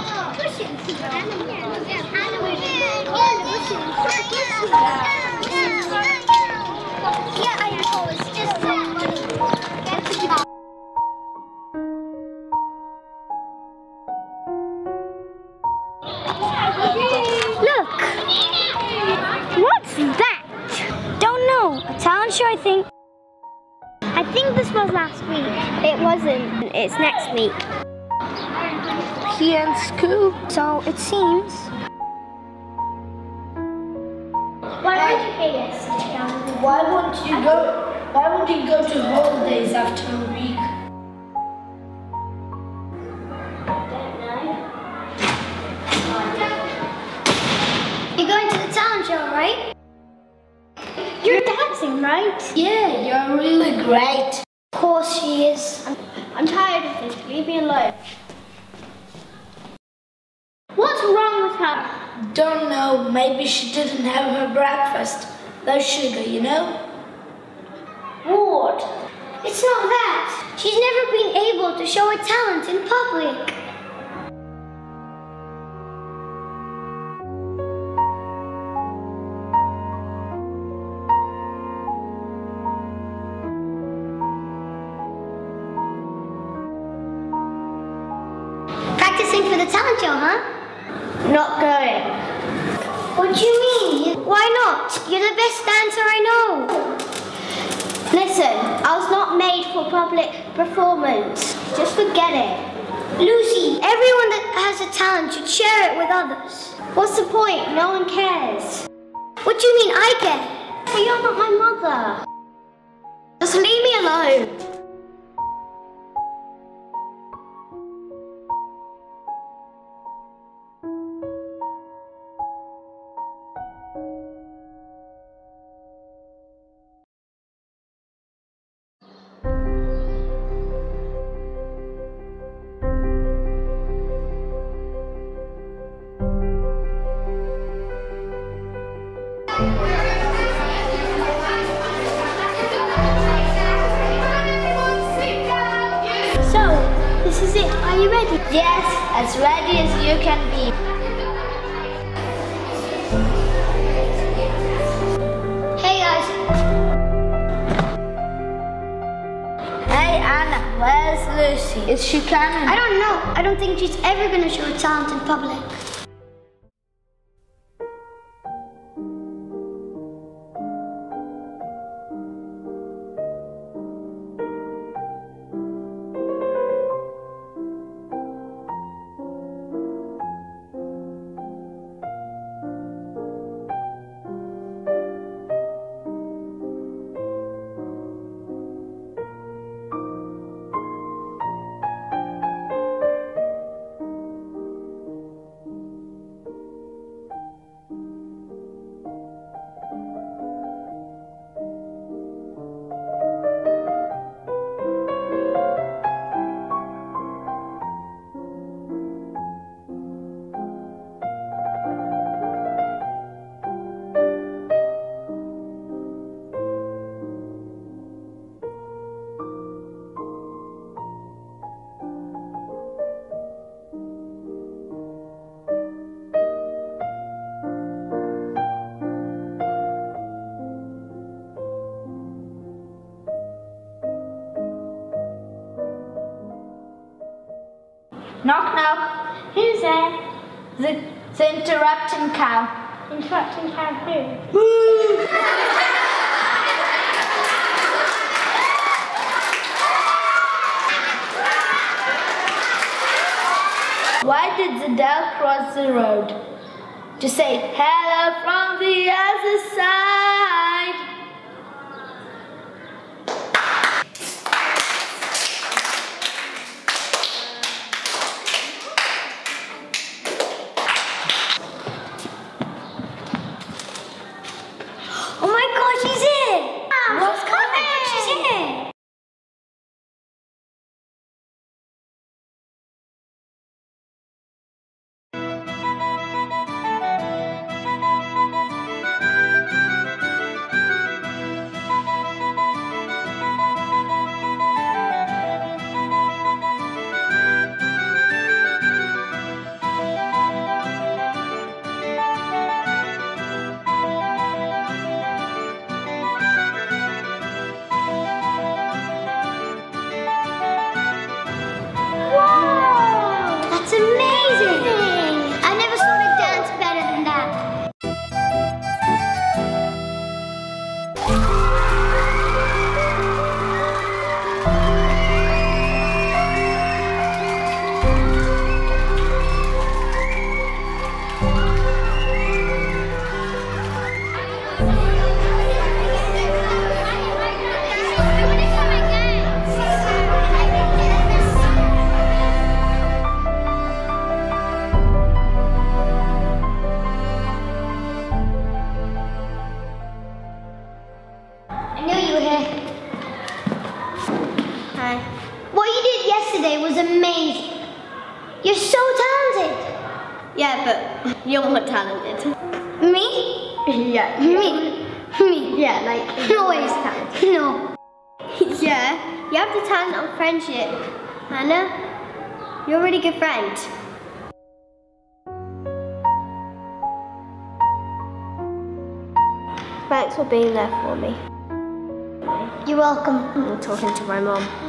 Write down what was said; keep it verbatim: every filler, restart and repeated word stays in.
不选题，咱们面他就会我选题，不选。Yeah, I know. It's just so funny. That's about. Look! What's that? Don't know. A talent show, I think. I think this was last week. It wasn't. It's next week. He in school. So it seems. Why would you pay us? Why won't you go? Why would you go to holidays after a week? You're going to the talent show, right? You're dancing, right? Yeah, you're really great. Of course she is. I'm, I'm tired of this. Leave me alone. What's wrong with her? Don't know. Maybe she didn't have her breakfast. No sugar, you know? Ward, it's not that. She's never been able to show her talent in public. Practicing for the talent show, huh? Not going. What do you mean? Why not? You're the best dancer I know. Listen, I was not made for public performance. Just forget it. Lucy, everyone that has a talent should share it with others. What's the point? No one cares. What do you mean I care? But you're not my mother. Just leave me alone. So, this is it. Are you ready? Yes, as ready as you can be. Hey guys. Hey Anna, where's Lucy? Is she coming? I don't know. I don't think she's ever going to show her talent in public. Knock knock. Who's there? The, the interrupting cow. Interrupting cow who? Why did the dog cross the road? To say hello from the other side. Oh my God, she's here! What's coming? She's here! talented. Yeah, but you're more talented. Me? Yeah. Me? Me? Yeah, like No way. always talented. No. Yeah, you have the talent of friendship. Hannah, you're a really good friend. Thanks for being there for me. You're welcome. I'm talking to my mom.